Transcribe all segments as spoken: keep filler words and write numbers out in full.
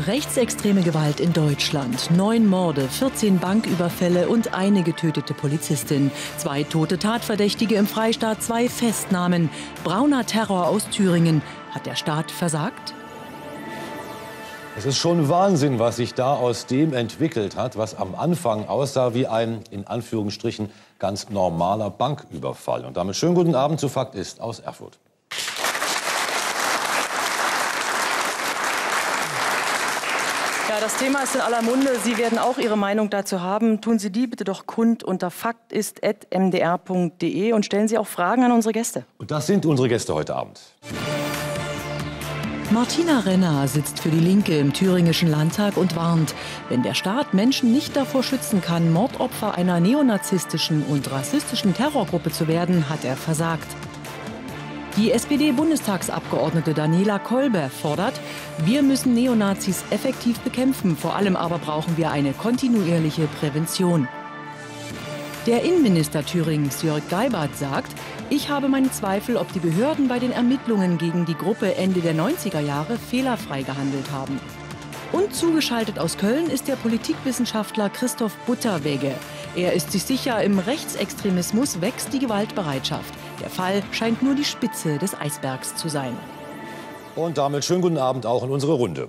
Rechtsextreme Gewalt in Deutschland. Neun Morde, vierzehn Banküberfälle und eine getötete Polizistin. Zwei tote Tatverdächtige im Freistaat, zwei Festnahmen. Brauner Terror aus Thüringen. Hat der Staat versagt? Es ist schon Wahnsinn, was sich da aus dem entwickelt hat, was am Anfang aussah wie ein, in Anführungsstrichen, ganz normaler Banküberfall. Und damit schönen guten Abend zu Fakt ist aus Erfurt. Ja, das Thema ist in aller Munde. Sie werden auch Ihre Meinung dazu haben. Tun Sie die bitte doch kund unter faktist at m d r punkt d e und stellen Sie auch Fragen an unsere Gäste. Und das sind unsere Gäste heute Abend. Martina Renner sitzt für die Linke im thüringischen Landtag und warnt, wenn der Staat Menschen nicht davor schützen kann, Mordopfer einer neonazistischen und rassistischen Terrorgruppe zu werden, hat er versagt. Die S P D-Bundestagsabgeordnete Daniela Kolber fordert, wir müssen Neonazis effektiv bekämpfen, vor allem aber brauchen wir eine kontinuierliche Prävention. Der Innenminister Thürings, Jörg Geibert, sagt, ich habe meine Zweifel, ob die Behörden bei den Ermittlungen gegen die Gruppe Ende der neunziger Jahre fehlerfrei gehandelt haben. Und zugeschaltet aus Köln ist der Politikwissenschaftler Christoph Butterwegge. Er ist sich sicher, im Rechtsextremismus wächst die Gewaltbereitschaft. Der Fall scheint nur die Spitze des Eisbergs zu sein. Und damit schönen guten Abend auch in unsere Runde.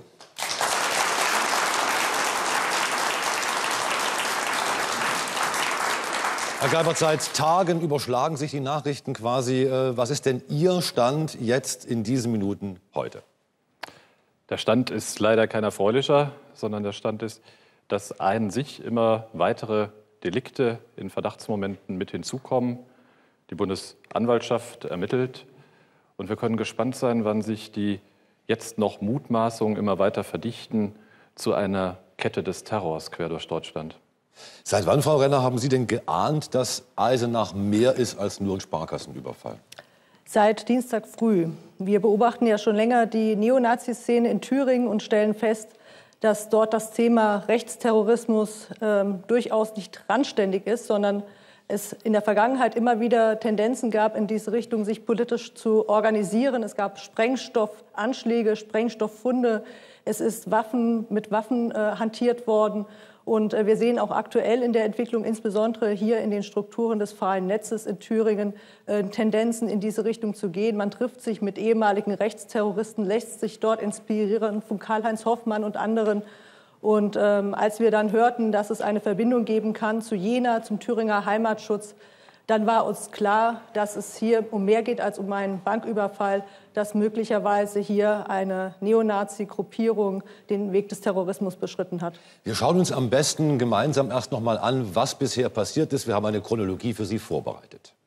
Herr Geibert, seit Tagen überschlagen sich die Nachrichten quasi. Was ist denn Ihr Stand jetzt in diesen Minuten heute? Der Stand ist leider kein erfreulicher, sondern der Stand ist, dass an sich immer weitere Delikte in Verdachtsmomenten mit hinzukommen. Die Bundesanwaltschaft ermittelt und wir können gespannt sein, wann sich die jetzt noch Mutmaßungen immer weiter verdichten zu einer Kette des Terrors quer durch Deutschland. Seit wann, Frau Renner, haben Sie denn geahnt, dass Eisenach mehr ist als nur ein Sparkassenüberfall? Seit Dienstag früh. Wir beobachten ja schon länger die Neonazi-Szene in Thüringen und stellen fest, dass dort das Thema Rechtsterrorismus ähm, durchaus nicht randständig ist, sondern es in der Vergangenheit immer wieder Tendenzen gab, in diese Richtung sich politisch zu organisieren. Es gab Sprengstoffanschläge, Sprengstofffunde. Es ist Waffen mit Waffen äh, hantiert worden. Und äh, wir sehen auch aktuell in der Entwicklung, insbesondere hier in den Strukturen des freien Netzes in Thüringen, äh, Tendenzen in diese Richtung zu gehen. Man trifft sich mit ehemaligen Rechtsterroristen, lässt sich dort inspirieren von Karl-Heinz Hoffmann und anderen. Und ähm, als wir dann hörten, dass es eine Verbindung geben kann zu Jena, zum Thüringer Heimatschutz, dann war uns klar, dass es hier um mehr geht als um einen Banküberfall, dass möglicherweise hier eine Neonazi-Gruppierung den Weg des Terrorismus beschritten hat. Wir schauen uns am besten gemeinsam erst noch mal an, was bisher passiert ist. Wir haben eine Chronologie für Sie vorbereitet.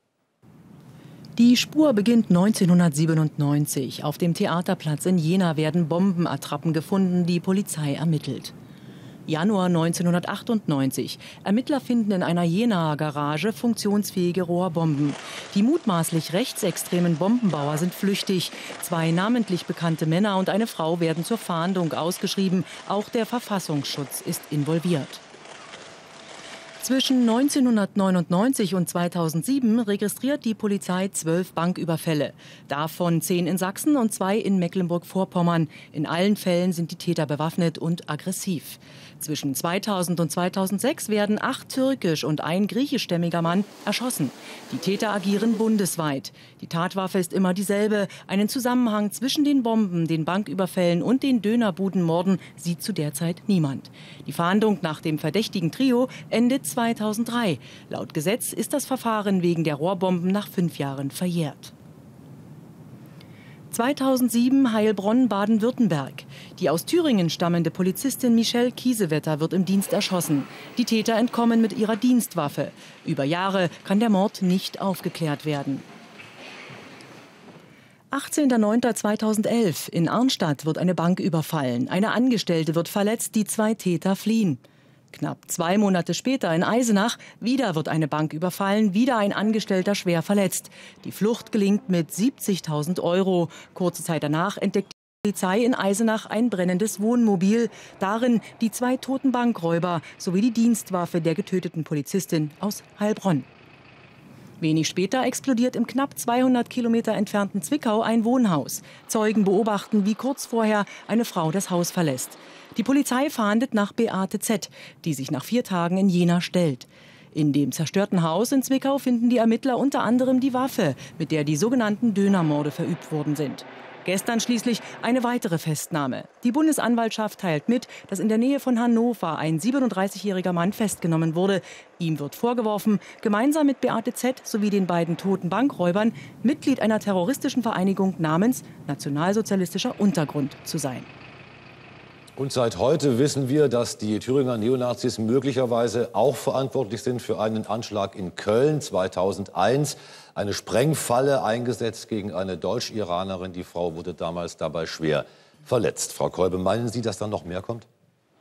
Die Spur beginnt neunzehnhundertsiebenundneunzig. Auf dem Theaterplatz in Jena werden Bombenattrappen gefunden, die Polizei ermittelt. Januar neunzehnhundertachtundneunzig. Ermittler finden in einer Jenaer Garage funktionsfähige Rohrbomben. Die mutmaßlich rechtsextremen Bombenbauer sind flüchtig. Zwei namentlich bekannte Männer und eine Frau werden zur Fahndung ausgeschrieben. Auch der Verfassungsschutz ist involviert. Zwischen neunzehnhundertneunundneunzig und zweitausendsieben registriert die Polizei zwölf Banküberfälle. Davon zehn in Sachsen und zwei in Mecklenburg-Vorpommern. In allen Fällen sind die Täter bewaffnet und aggressiv. Zwischen zweitausend und zweitausendsechs werden acht türkisch und ein griechischstämmiger Mann erschossen. Die Täter agieren bundesweit. Die Tatwaffe ist immer dieselbe. Einen Zusammenhang zwischen den Bomben, den Banküberfällen und den Dönerbudenmorden sieht zu der Zeit niemand. Die Fahndung nach dem verdächtigen Trio endet zweitausenddrei. Laut Gesetz ist das Verfahren wegen der Rohrbomben nach fünf Jahren verjährt. zweitausendsieben Heilbronn, Baden-Württemberg. Die aus Thüringen stammende Polizistin Michelle Kiesewetter wird im Dienst erschossen. Die Täter entkommen mit ihrer Dienstwaffe. Über Jahre kann der Mord nicht aufgeklärt werden. achtzehnter neunter zweitausendelf. In Arnstadt wird eine Bank überfallen. Eine Angestellte wird verletzt, die zwei Täter fliehen. Knapp zwei Monate später in Eisenach, wieder wird eine Bank überfallen, wieder ein Angestellter schwer verletzt. Die Flucht gelingt mit siebzigtausend Euro. Kurze Zeit danach entdeckt die Polizei in Eisenach ein brennendes Wohnmobil. Darin die zwei toten Bankräuber sowie die Dienstwaffe der getöteten Polizistin aus Heilbronn. Wenig später explodiert im knapp zweihundert Kilometer entfernten Zwickau ein Wohnhaus. Zeugen beobachten, wie kurz vorher eine Frau das Haus verlässt. Die Polizei fahndet nach Beate Z., die sich nach vier Tagen in Jena stellt. In dem zerstörten Haus in Zwickau finden die Ermittler unter anderem die Waffe, mit der die sogenannten Dönermorde verübt worden sind. Gestern schließlich eine weitere Festnahme. Die Bundesanwaltschaft teilt mit, dass in der Nähe von Hannover ein siebenunddreißigjähriger Mann festgenommen wurde. Ihm wird vorgeworfen, gemeinsam mit Beate Z. sowie den beiden toten Bankräubern Mitglied einer terroristischen Vereinigung namens Nationalsozialistischer Untergrund zu sein. Und seit heute wissen wir, dass die Thüringer Neonazis möglicherweise auch verantwortlich sind für einen Anschlag in Köln zweitausendeins. Eine Sprengfalle eingesetzt gegen eine Deutsch-Iranerin. Die Frau wurde damals dabei schwer verletzt. Frau Kolbe, meinen Sie, dass da noch mehr kommt?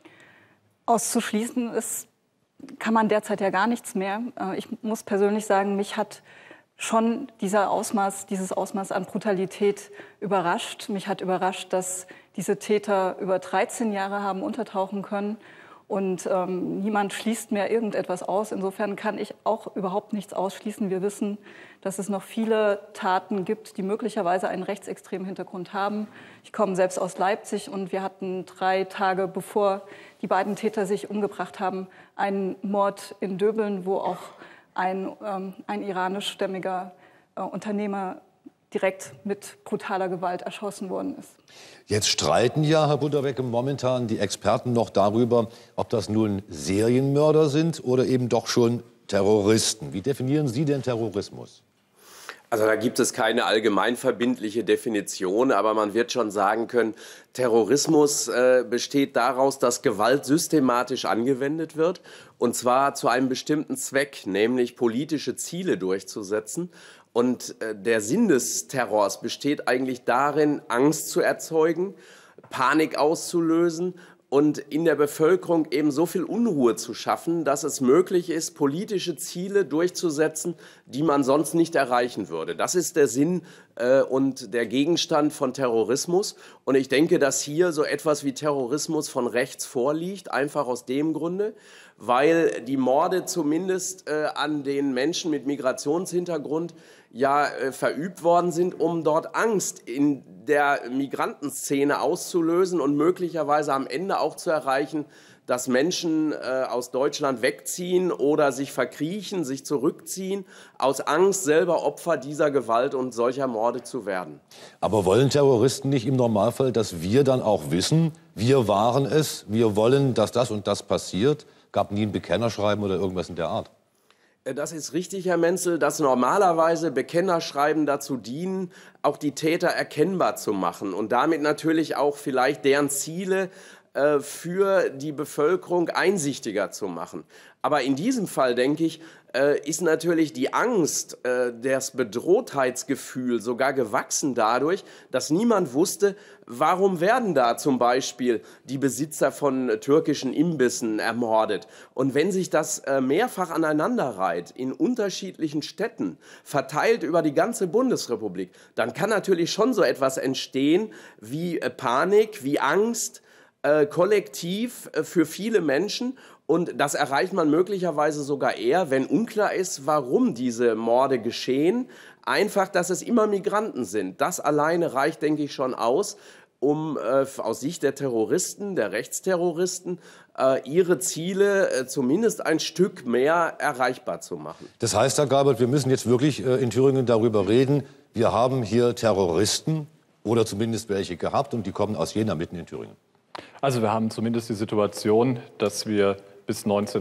Auszuschließen ist, kann man derzeit ja gar nichts mehr. Ich muss persönlich sagen, mich hat schon dieser Ausmaß, dieses Ausmaß an Brutalität überrascht. Mich hat überrascht, dass diese Täter über dreizehn Jahre haben untertauchen können und ähm, niemand schließt mehr irgendetwas aus. Insofern kann ich auch überhaupt nichts ausschließen. Wir wissen, dass es noch viele Taten gibt, die möglicherweise einen rechtsextremen Hintergrund haben. Ich komme selbst aus Leipzig und wir hatten drei Tage, bevor die beiden Täter sich umgebracht haben, einen Mord in Döbeln, wo auch ein, ähm, ein iranischstämmiger äh, Unternehmer direkt mit brutaler Gewalt erschossen worden ist. Jetzt streiten ja, Herr Butterwecke, momentan die Experten noch darüber, ob das nun Serienmörder sind oder eben doch schon Terroristen. Wie definieren Sie den Terrorismus? Also da gibt es keine allgemeinverbindliche Definition, aber man wird schon sagen können, Terrorismus äh, besteht daraus, dass Gewalt systematisch angewendet wird, und zwar zu einem bestimmten Zweck, nämlich politische Ziele durchzusetzen. Und äh, der Sinn des Terrors besteht eigentlich darin, Angst zu erzeugen, Panik auszulösen und in der Bevölkerung eben so viel Unruhe zu schaffen, dass es möglich ist, politische Ziele durchzusetzen, die man sonst nicht erreichen würde. Das ist der Sinn äh, und der Gegenstand von Terrorismus. Und ich denke, dass hier so etwas wie Terrorismus von rechts vorliegt, einfach aus dem Grunde, weil die Morde zumindest äh, an den Menschen mit Migrationshintergrund ja äh, verübt worden sind, um dort Angst in der Migrantenszene auszulösen und möglicherweise am Ende auch zu erreichen, dass Menschen äh, aus Deutschland wegziehen oder sich verkriechen, sich zurückziehen, aus Angst, selber Opfer dieser Gewalt und solcher Morde zu werden. Aber wollen Terroristen nicht im Normalfall, dass wir dann auch wissen, wir waren es, wir wollen, dass das und das passiert? Gab nie ein Bekennerschreiben oder irgendwas in der Art? Das ist richtig, Herr Menzel, dass normalerweise Bekennerschreiben dazu dienen, auch die Täter erkennbar zu machen und damit natürlich auch vielleicht deren Ziele äh, für die Bevölkerung einsichtiger zu machen. Aber in diesem Fall, denke ich, äh, ist natürlich die Angst, äh, das Bedrohtheitsgefühl sogar gewachsen dadurch, dass niemand wusste, warum werden da zum Beispiel die Besitzer von türkischen Imbissen ermordet. Und wenn sich das äh, mehrfach aneinanderreiht in unterschiedlichen Städten, verteilt über die ganze Bundesrepublik, dann kann natürlich schon so etwas entstehen wie äh, Panik, wie Angst, äh, kollektiv äh, für viele Menschen. Und das erreicht man möglicherweise sogar eher, wenn unklar ist, warum diese Morde geschehen. Einfach, dass es immer Migranten sind. Das alleine reicht, denke ich, schon aus, um äh, aus Sicht der Terroristen, der Rechtsterroristen, äh, ihre Ziele äh, zumindest ein Stück mehr erreichbar zu machen. Das heißt, Herr Geibert, wir müssen jetzt wirklich äh, in Thüringen darüber reden, wir haben hier Terroristen oder zumindest welche gehabt und die kommen aus Jena mitten in Thüringen. Also wir haben zumindest die Situation, dass wir bis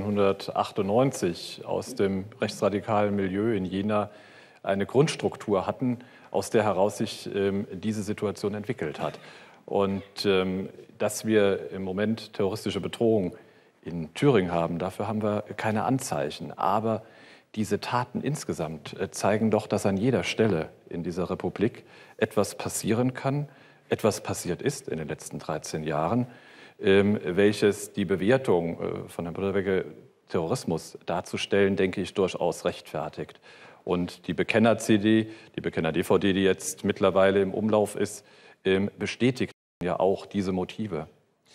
neunzehnhundertachtundneunzig aus dem rechtsradikalen Milieu in Jena eine Grundstruktur hatten, aus der heraus sich ähm, diese Situation entwickelt hat. Und ähm, dass wir im Moment terroristische Bedrohung in Thüringen haben, dafür haben wir keine Anzeichen. Aber diese Taten insgesamt äh, zeigen doch, dass an jeder Stelle in dieser Republik etwas passieren kann, etwas passiert ist in den letzten dreizehn Jahren, ähm, welches die Bewertung äh, von Herrn Butterwecke, Terrorismus darzustellen, denke ich, durchaus rechtfertigt. Und die Bekenner-C D, die Bekenner-D V D, die jetzt mittlerweile im Umlauf ist, ähm, bestätigt ja auch diese Motive.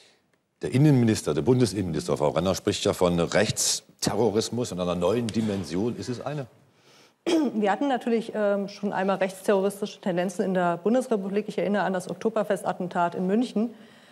Der Innenminister, der Bundesinnenminister, Frau Renner, spricht ja von Rechtsterrorismus und einer neuen Dimension. Ist es eine? Wir hatten natürlich ähm, schon einmal rechtsterroristische Tendenzen in der Bundesrepublik. Ich erinnere an das Oktoberfestattentat in München.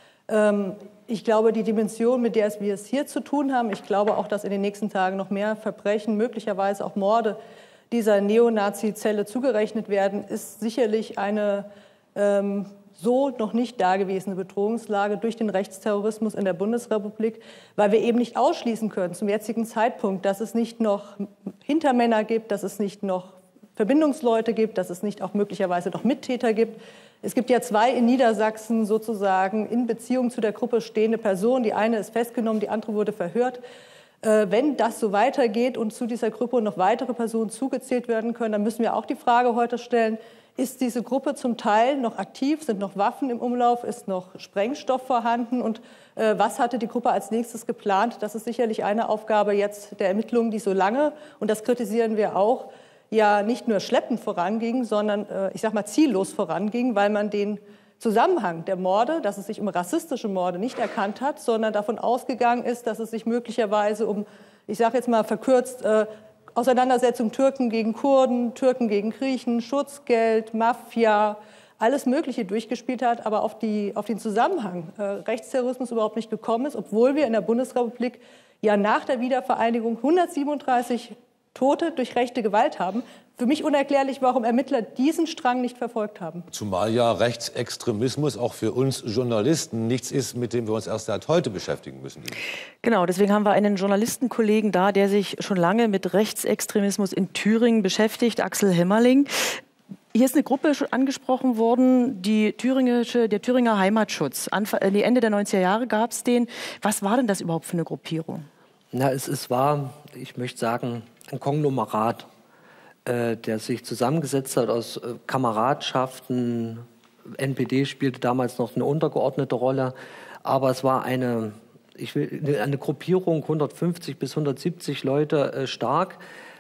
Ähm, ich glaube, die Dimension, mit der wir es hier zu tun haben, ich glaube auch, dass in den nächsten Tagen noch mehr Verbrechen, möglicherweise auch Morde dieser Neonazi-Zelle zugerechnet werden, ist sicherlich eine ähm, so noch nicht dagewesene Bedrohungslage durch den Rechtsterrorismus in der Bundesrepublik, weil wir eben nicht ausschließen können zum jetzigen Zeitpunkt, dass es nicht noch Hintermänner gibt, dass es nicht noch Verbindungsleute gibt, dass es nicht auch möglicherweise noch Mittäter gibt. Es gibt ja zwei in Niedersachsen sozusagen in Beziehung zu der Gruppe stehende Personen. Die eine ist festgenommen, die andere wurde verhört. Äh, wenn das so weitergeht und zu dieser Gruppe noch weitere Personen zugezählt werden können, dann müssen wir auch die Frage heute stellen, ist diese Gruppe zum Teil noch aktiv, sind noch Waffen im Umlauf, ist noch Sprengstoff vorhanden und äh, was hatte die Gruppe als nächstes geplant? Das ist sicherlich eine Aufgabe jetzt der Ermittlungen, die so lange, und das kritisieren wir auch, ja nicht nur schleppend voranging, sondern äh, ich sag mal ziellos voranging, weil man den Zusammenhang der Morde, dass es sich um rassistische Morde nicht erkannt hat, sondern davon ausgegangen ist, dass es sich möglicherweise um, ich sage jetzt mal verkürzt, äh, Auseinandersetzung Türken gegen Kurden, Türken gegen Griechen, Schutzgeld, Mafia, alles Mögliche durchgespielt hat, aber auf, die, auf den Zusammenhang äh, Rechtsterrorismus überhaupt nicht gekommen ist, obwohl wir in der Bundesrepublik ja nach der Wiedervereinigung hundertsiebenunddreißig Tote durch rechte Gewalt haben. Für mich unerklärlich, warum Ermittler diesen Strang nicht verfolgt haben. Zumal ja Rechtsextremismus auch für uns Journalisten nichts ist, mit dem wir uns erst seit heute beschäftigen müssen. Genau, deswegen haben wir einen Journalistenkollegen da, der sich schon lange mit Rechtsextremismus in Thüringen beschäftigt, Axel Hemmerling. Hier ist eine Gruppe schon angesprochen worden, die thüringische, der Thüringer Heimatschutz. Anfang, äh, Ende der neunziger Jahre gab es den. Was war denn das überhaupt für eine Gruppierung? Na, es, es war, ich möchte sagen, ein Konglomerat, äh, der sich zusammengesetzt hat aus äh, Kameradschaften. N P D spielte damals noch eine untergeordnete Rolle, aber es war eine, ich will, eine, eine Gruppierung, hundertfünfzig bis hundertsiebzig Leute äh, stark,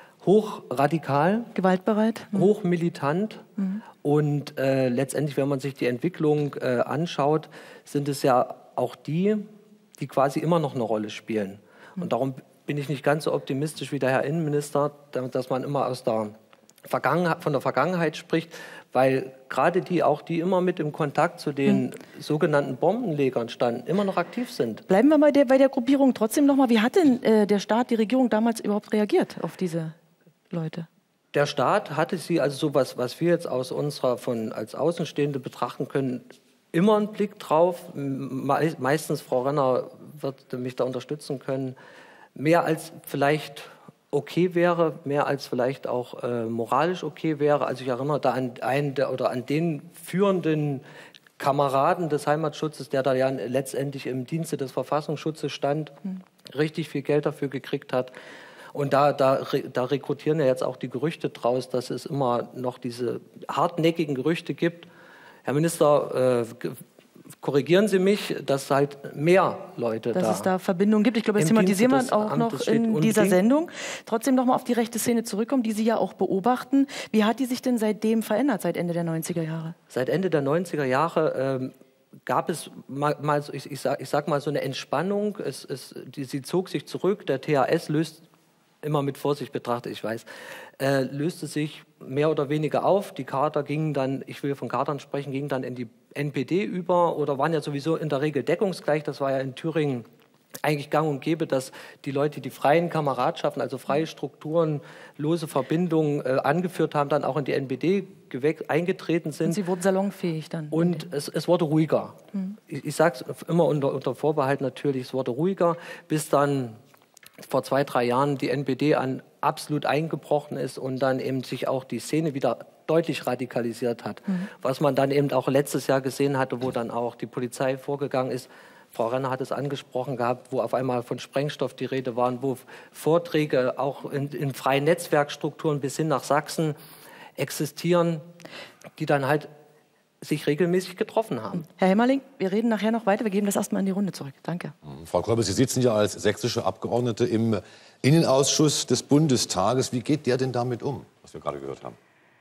hochradikal, gewaltbereit, mhm. hochmilitant mhm. und äh, letztendlich, wenn man sich die Entwicklung äh, anschaut, sind es ja auch die, die quasi immer noch eine Rolle spielen. Mhm. Und darum bin ich nicht ganz so optimistisch wie der Herr Innenminister, dass man immer aus der Vergangenheit, von der Vergangenheit spricht, weil gerade die, auch die immer mit im Kontakt zu den hm. sogenannten Bombenlegern standen, immer noch aktiv sind. Bleiben wir mal der, bei der Gruppierung trotzdem noch mal. Wie hat denn äh, der Staat, die Regierung damals überhaupt reagiert auf diese Leute? Der Staat hatte sie, also so was, was wir jetzt aus unserer, von als Außenstehende betrachten können, immer einen Blick drauf. Me meistens, Frau Renner wird mich da unterstützen können, mehr als vielleicht okay wäre, mehr als vielleicht auch äh, moralisch okay wäre. Also ich erinnere da an einen der, oder an den führenden Kameraden des Heimatschutzes, der da ja letztendlich im Dienste des Verfassungsschutzes stand, mhm. richtig viel Geld dafür gekriegt hat. Und da, da, da rekrutieren ja jetzt auch die Gerüchte draus, dass es immer noch diese hartnäckigen Gerüchte gibt. Herr Minister, äh, korrigieren Sie mich, dass halt mehr Leute dass da... Dass es da Verbindungen gibt. Ich glaube, das thematisieren wir auch noch in dieser Sendung. Trotzdem noch mal auf die rechte Szene zurückkommen, die Sie ja auch beobachten. Wie hat die sich denn seitdem verändert, seit Ende der neunziger Jahre? Seit Ende der neunziger Jahre ähm, gab es mal, mal ich, ich, sag, ich sag mal, so eine Entspannung. Es, es, die, sie zog sich zurück. Der T H S löst, immer mit Vorsicht betrachtet, ich weiß, äh, löste sich mehr oder weniger auf. Die Kader gingen dann, ich will von Kadern sprechen, gingen dann in die N P D über oder waren ja sowieso in der Regel deckungsgleich. Das war ja in Thüringen eigentlich gang und gäbe, dass die Leute, die freien Kameradschaften, also freie Strukturen, lose Verbindungen äh, angeführt haben, dann auch in die N P D eingetreten sind. Und sie wurden salonfähig dann. Und es, es wurde ruhiger. Mhm. Ich, ich sage es immer unter, unter Vorbehalt natürlich, es wurde ruhiger, bis dann vor zwei, drei Jahren die N P D an absolut eingebrochen ist und dann eben sich auch die Szene wieder deutlich radikalisiert hat. Mhm. Was man dann eben auch letztes Jahr gesehen hatte, wo dann auch die Polizei vorgegangen ist. Frau Renner hat es angesprochen gehabt, wo auf einmal von Sprengstoff die Rede waren, wo Vorträge auch in, in freien Netzwerkstrukturen bis hin nach Sachsen existieren, die dann halt sich regelmäßig getroffen haben. Herr Hemmerling, wir reden nachher noch weiter. Wir geben das erstmal in die Runde zurück. Danke. Frau Kolbe, Sie sitzen ja als sächsische Abgeordnete im Innenausschuss des Bundestages. Wie geht der denn damit um, was wir gerade gehört haben?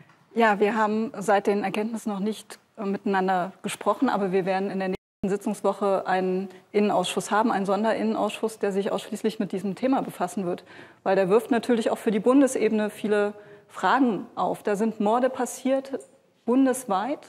Ja, wir haben seit den Erkenntnissen noch nicht äh, miteinander gesprochen, aber wir werden in der nächsten Sitzungswoche einen Innenausschuss haben, einen Sonderinnenausschuss, der sich ausschließlich mit diesem Thema befassen wird. Weil der wirft natürlich auch für die Bundesebene viele Fragen auf. Da sind Morde passiert, bundesweit,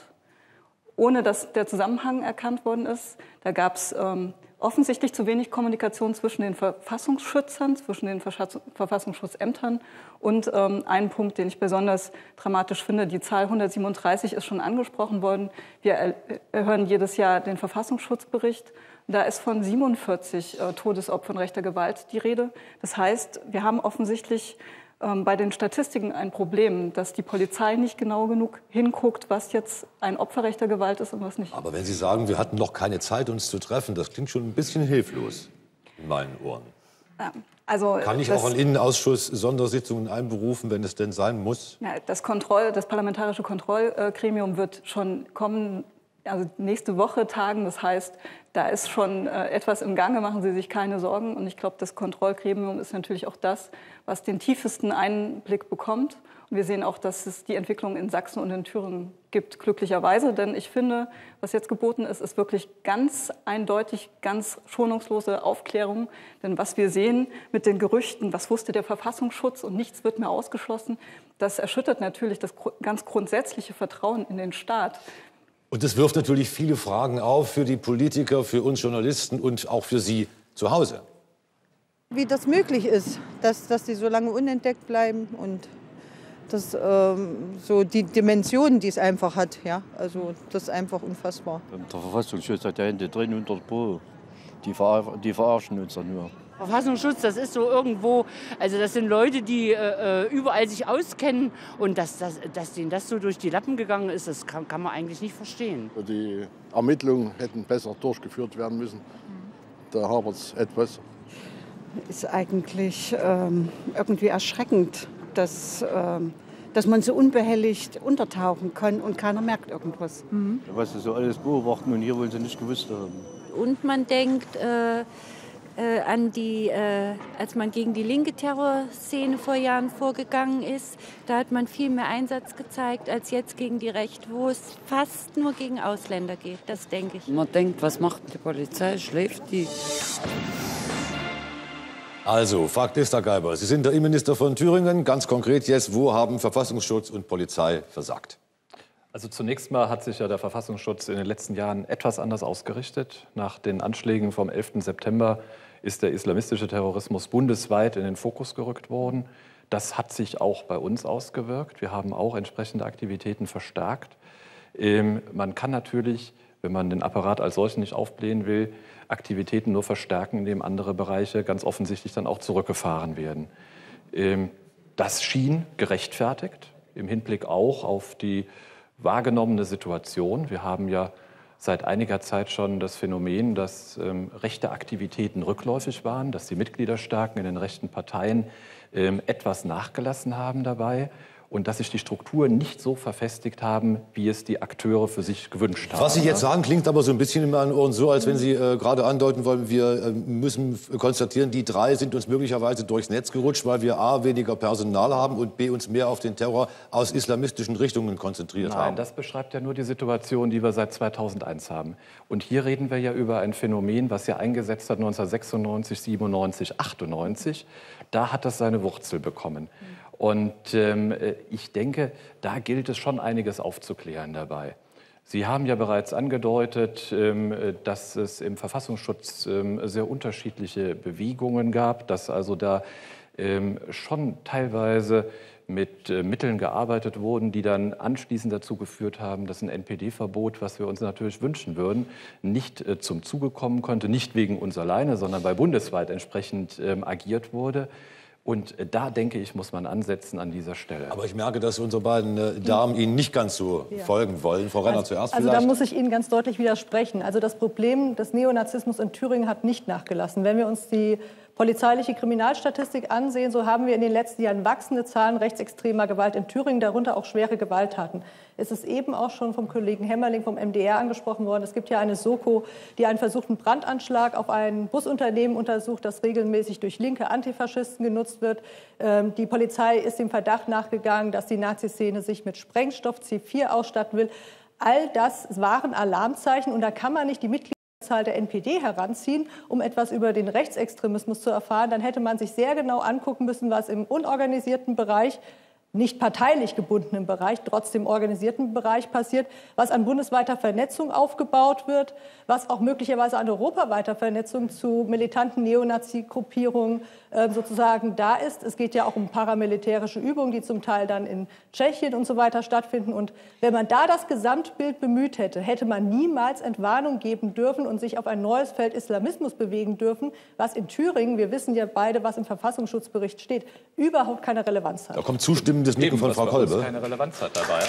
ohne dass der Zusammenhang erkannt worden ist. Da gab es ähm, offensichtlich zu wenig Kommunikation zwischen den Verfassungsschützern, zwischen den Verfassungsschutzämtern. Und ähm, ein Punkt, den ich besonders dramatisch finde, die Zahl hundertsiebenunddreißig ist schon angesprochen worden. Wir erhören jedes Jahr den Verfassungsschutzbericht. Da ist von siebenundvierzig äh, Todesopfern rechter Gewalt die Rede. Das heißt, wir haben offensichtlich ähm, bei den Statistiken ein Problem, dass die Polizei nicht genau genug hinguckt, was jetzt ein Opfer rechter Gewalt ist und was nicht. Aber wenn Sie sagen, wir hatten noch keine Zeit, uns zu treffen, das klingt schon ein bisschen hilflos in meinen Ohren. Ja, also Kann ich auch einen Innenausschuss Sondersitzungen einberufen, wenn es denn sein muss? Ja, das, Kontroll, das parlamentarische Kontrollgremium wird schon kommen, also nächste Woche tagen. Das heißt, da ist schon äh, etwas im Gange, machen Sie sich keine Sorgen. Und ich glaube, das Kontrollgremium ist natürlich auch das, was den tiefesten Einblick bekommt. Und wir sehen auch, dass es die Entwicklung in Sachsen und in Thüringen gibt, glücklicherweise. Denn ich finde, was jetzt geboten ist, ist wirklich ganz eindeutig, ganz schonungslose Aufklärung. Denn was wir sehen mit den Gerüchten, was wusste der Verfassungsschutz und nichts wird mehr ausgeschlossen, das erschüttert natürlich das ganz grundsätzliche Vertrauen in den Staat. Und es wirft natürlich viele Fragen auf für die Politiker, für uns Journalisten und auch für Sie zu Hause. Wie das möglich ist, dass, dass die so lange unentdeckt bleiben und das, ähm, so die Dimensionen, die es einfach hat. Ja? Also das ist einfach unfassbar. Der Verfassungsschutz hat ja Hände drin unter der Pro. Die, ver die verarschen uns ja nur. Verfassungsschutz, das ist so irgendwo, also das sind Leute, die äh, überall sich auskennen und dass, dass, dass denen das so durch die Lappen gegangen ist, das kann, kann man eigentlich nicht verstehen. Die Ermittlungen hätten besser durchgeführt werden müssen. Da hapert es etwas. Ist eigentlich ähm, irgendwie erschreckend, dass, ähm, dass man so unbehelligt untertauchen kann und keiner merkt irgendwas. Mhm. Was sie so alles beobachten und hier wollen sie nicht gewusst haben. Und man denkt äh, äh, an die, äh, als man gegen die linke Terrorszene vor Jahren vorgegangen ist, da hat man viel mehr Einsatz gezeigt als jetzt gegen die Rechte, wo es fast nur gegen Ausländer geht, das denke ich. Man denkt, was macht die Polizei, schläft die? Also, Fakt ist, Herr Geiber, Sie sind der Innenminister von Thüringen. Ganz konkret jetzt, wo haben Verfassungsschutz und Polizei versagt? Also zunächst mal hat sich ja der Verfassungsschutz in den letzten Jahren etwas anders ausgerichtet. Nach den Anschlägen vom elften September ist der islamistische Terrorismus bundesweit in den Fokus gerückt worden. Das hat sich auch bei uns ausgewirkt. Wir haben auch entsprechende Aktivitäten verstärkt. Ähm, man kann natürlich, wenn man den Apparat als solchen nicht aufblähen will, Aktivitäten nur verstärken, indem andere Bereiche ganz offensichtlich dann auch zurückgefahren werden. Ähm, das schien gerechtfertigt, im Hinblick auch auf die wahrgenommene Situation. Wir haben ja seit einiger Zeit schon das Phänomen, dass ähm, rechte Aktivitäten rückläufig waren, dass die Mitgliederstärken in den rechten Parteien ähm, etwas nachgelassen haben dabei und dass sich die Strukturen nicht so verfestigt haben, wie es die Akteure für sich gewünscht haben. Was Sie jetzt sagen, klingt aber so ein bisschen in meinen Ohren so, als wenn Sie äh, gerade andeuten wollen, wir äh, müssen konstatieren, die drei sind uns möglicherweise durchs Netz gerutscht, weil wir a. weniger Personal haben und b. uns mehr auf den Terror aus islamistischen Richtungen konzentriert Nein, haben. Nein, das beschreibt ja nur die Situation, die wir seit zweitausendeins haben. Und hier reden wir ja über ein Phänomen, was ja eingesetzt hat neunzehnhundertsechsundneunzig, siebenundneunzig, achtundneunzig. Da hat das seine Wurzel bekommen. Und ähm, ich denke, da gilt es schon einiges aufzuklären dabei. Sie haben ja bereits angedeutet, ähm, dass es im Verfassungsschutz ähm, sehr unterschiedliche Bewegungen gab, dass also da ähm, schon teilweise mit äh, Mitteln gearbeitet wurden, die dann anschließend dazu geführt haben, dass ein N P D-Verbot, was wir uns natürlich wünschen würden, nicht äh, zum Zuge kommen konnte, nicht wegen uns alleine, sondern weil bundesweit entsprechend ähm, agiert wurde. Und da, denke ich, muss man ansetzen an dieser Stelle. Aber ich merke, dass unsere beiden äh, Damen Ihnen nicht ganz so ja. folgen wollen. Frau Renner also, zuerst also vielleicht. Da muss ich Ihnen ganz deutlich widersprechen. Also das Problem des Neonazismus in Thüringen hat nicht nachgelassen. Wenn wir uns die polizeiliche Kriminalstatistik ansehen, so haben wir in den letzten Jahren wachsende Zahlen rechtsextremer Gewalt in Thüringen, darunter auch schwere Gewalttaten. Es ist eben auch schon vom Kollegen Hemmerling vom M D R angesprochen worden. Es gibt ja eine Soko, die einen versuchten Brandanschlag auf ein Busunternehmen untersucht, das regelmäßig durch linke Antifaschisten genutzt wird. Ähm, die Polizei ist dem Verdacht nachgegangen, dass die Nazi-Szene sich mit Sprengstoff C vier ausstatten will. All das waren Alarmzeichen und da kann man nicht die Mitglieder Zahl der N P D heranziehen, um etwas über den Rechtsextremismus zu erfahren, dann hätte man sich sehr genau angucken müssen, was im unorganisierten Bereich nicht parteilich gebundenen Bereich, trotzdem organisierten Bereich passiert, was an bundesweiter Vernetzung aufgebaut wird, was auch möglicherweise an europaweiter Vernetzung zu militanten Neonazi-Gruppierungen äh, sozusagen da ist. Es geht ja auch um paramilitärische Übungen, die zum Teil dann in Tschechien und so weiter stattfinden. Und wenn man da das Gesamtbild bemüht hätte, hätte man niemals Entwarnung geben dürfen und sich auf ein neues Feld Islamismus bewegen dürfen, was in Thüringen, wir wissen ja beide, was im Verfassungsschutzbericht steht, überhaupt keine Relevanz hat. Da kommt zustimmendes Nicken von Frau Kolbe. Keine Relevanz hat dabei.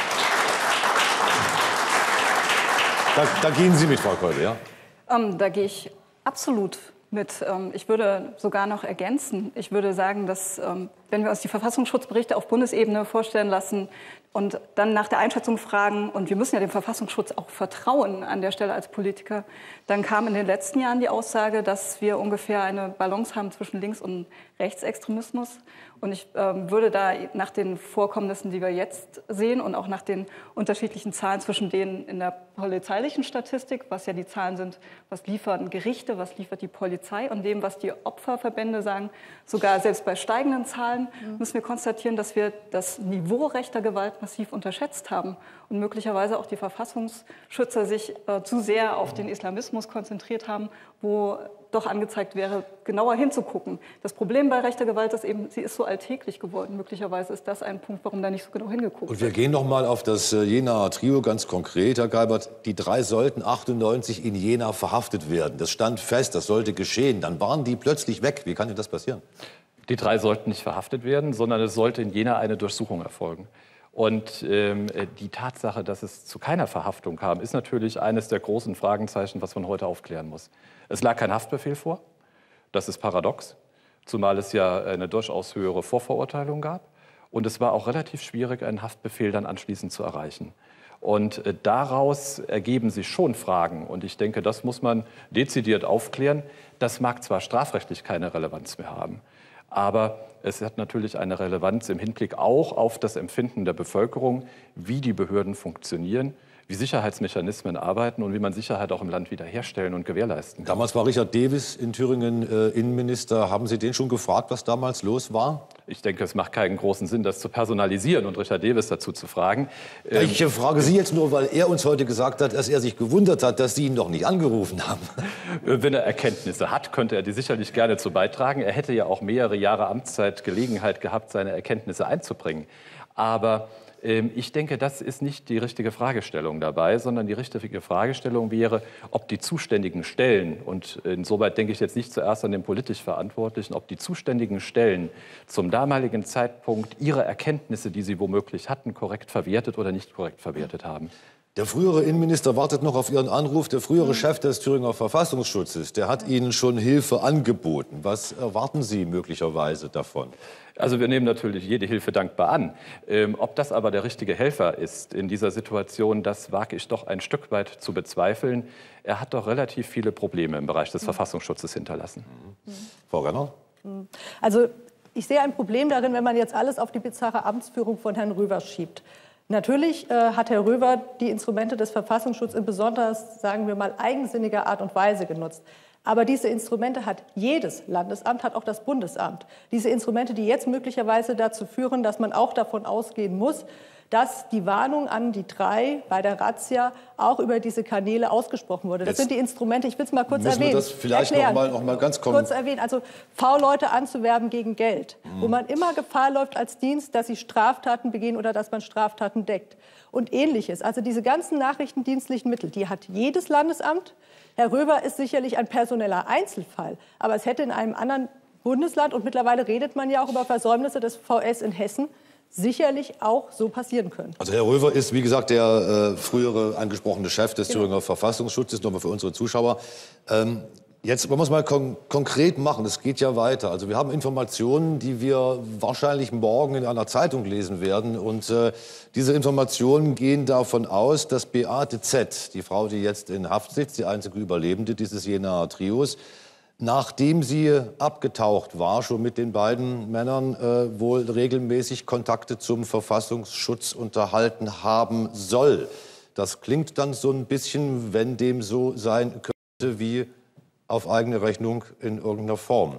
Da, da gehen Sie mit, Frau Kolbe, ja? Ähm, da gehe ich absolut mit. Ähm, ich würde sogar noch ergänzen. Ich würde sagen, dass, ähm, wenn wir uns die Verfassungsschutzberichte auf Bundesebene vorstellen lassen und dann nach der Einschätzung fragen, und wir müssen ja dem Verfassungsschutz auch vertrauen an der Stelle als Politiker, dann kam in den letzten Jahren die Aussage, dass wir ungefähr eine Balance haben zwischen Links- und Rechtsextremismus. Und ich ähm, würde da nach den Vorkommnissen, die wir jetzt sehen und auch nach den unterschiedlichen Zahlen zwischen denen in der polizeilichen Statistik, was ja die Zahlen sind, was liefern Gerichte, was liefert die Polizei, und dem, was die Opferverbände sagen, sogar selbst bei steigenden Zahlen müssen wir konstatieren, dass wir das Niveau rechter Gewalt massiv unterschätzt haben und möglicherweise auch die Verfassungsschützer sich äh, zu sehr auf den Islamismus konzentriert haben, wo doch angezeigt wäre, genauer hinzugucken. Das Problem bei rechter Gewalt ist eben, sie ist so alltäglich geworden. Möglicherweise ist das ein Punkt, warum da nicht so genau hingeguckt wird. Und wir gehen noch mal auf das Jenaer Trio ganz konkret, Herr Geibert. Die drei sollten achtundneunzig in Jena verhaftet werden. Das stand fest, das sollte geschehen. Dann waren die plötzlich weg. Wie kann denn das passieren? Die drei sollten nicht verhaftet werden, sondern es sollte in Jena eine Durchsuchung erfolgen. Und ähm, die Tatsache, dass es zu keiner Verhaftung kam, ist natürlich eines der großen Fragezeichen, was man heute aufklären muss. Es lag kein Haftbefehl vor. Das ist paradox, zumal es ja eine durchaus höhere Vorverurteilung gab. Und es war auch relativ schwierig, einen Haftbefehl dann anschließend zu erreichen. Und äh, daraus ergeben sich schon Fragen. Und ich denke, das muss man dezidiert aufklären. Das mag zwar strafrechtlich keine Relevanz mehr haben, aber es hat natürlich eine Relevanz im Hinblick auch auf das Empfinden der Bevölkerung, wie die Behörden funktionieren, wie Sicherheitsmechanismen arbeiten und wie man Sicherheit auch im Land wiederherstellen und gewährleisten kann. Damals war Richard Davis in Thüringen äh, Innenminister. Haben Sie den schon gefragt, was damals los war? Ich denke, es macht keinen großen Sinn, das zu personalisieren und Richard Davis dazu zu fragen. Ja, ich frage Sie jetzt nur, weil er uns heute gesagt hat, dass er sich gewundert hat, dass Sie ihn noch nicht angerufen haben. Wenn er Erkenntnisse hat, könnte er die sicherlich gerne zu beitragen. Er hätte ja auch mehrere Jahre Amtszeit Gelegenheit gehabt, seine Erkenntnisse einzubringen. Aber ich denke, das ist nicht die richtige Fragestellung dabei, sondern die richtige Fragestellung wäre, ob die zuständigen Stellen, und insoweit denke ich jetzt nicht zuerst an den politisch Verantwortlichen, ob die zuständigen Stellen zum damaligen Zeitpunkt ihre Erkenntnisse, die sie womöglich hatten, korrekt verwertet oder nicht korrekt verwertet haben. Der frühere Innenminister wartet noch auf Ihren Anruf. Der frühere Chef des Thüringer Verfassungsschutzes, der hat Ihnen schon Hilfe angeboten. Was erwarten Sie möglicherweise davon? Also wir nehmen natürlich jede Hilfe dankbar an. Ähm, ob das aber der richtige Helfer ist in dieser Situation, das wage ich doch ein Stück weit zu bezweifeln. Er hat doch relativ viele Probleme im Bereich des Verfassungsschutzes hinterlassen. Mhm. Frau Renner? Also ich sehe ein Problem darin, wenn man jetzt alles auf die bizarre Amtsführung von Herrn Röver schiebt. Natürlich äh, hat Herr Röver die Instrumente des Verfassungsschutzes in besonders, sagen wir mal, eigensinniger Art und Weise genutzt. Aber diese Instrumente hat jedes Landesamt, hat auch das Bundesamt. Diese Instrumente, die jetzt möglicherweise dazu führen, dass man auch davon ausgehen muss, dass die Warnung an die drei bei der Razzia auch über diese Kanäle ausgesprochen wurde. Das Jetzt sind die Instrumente, ich will es mal kurz müssen erwähnen. wir das vielleicht erklären. noch mal, noch mal ganz kommen. Kurz erwähnen, also V-Leute anzuwerben gegen Geld, mhm. wo man immer Gefahr läuft als Dienst, dass sie Straftaten begehen oder dass man Straftaten deckt. Und Ähnliches. Also diese ganzen nachrichtendienstlichen Mittel, die hat jedes Landesamt. Herr Röver ist sicherlich ein personeller Einzelfall, aber es hätte in einem anderen Bundesland, und mittlerweile redet man ja auch über Versäumnisse des V S in Hessen, sicherlich auch so passieren können. Also Herr Röver ist, wie gesagt, der äh, frühere angesprochene Chef des genau. Thüringer Verfassungsschutzes, nochmal für unsere Zuschauer. Ähm, jetzt wollen wir es mal kon konkret machen, es geht ja weiter. Also wir haben Informationen, die wir wahrscheinlich morgen in einer Zeitung lesen werden. Und äh, diese Informationen gehen davon aus, dass Beate Z., die Frau, die jetzt in Haft sitzt, die einzige Überlebende dieses Jenaer Trios, nachdem sie abgetaucht war, schon mit den beiden Männern äh, wohl regelmäßig Kontakte zum Verfassungsschutz unterhalten haben soll. Das klingt dann so ein bisschen, wenn dem so sein könnte, wie auf eigene Rechnung in irgendeiner Form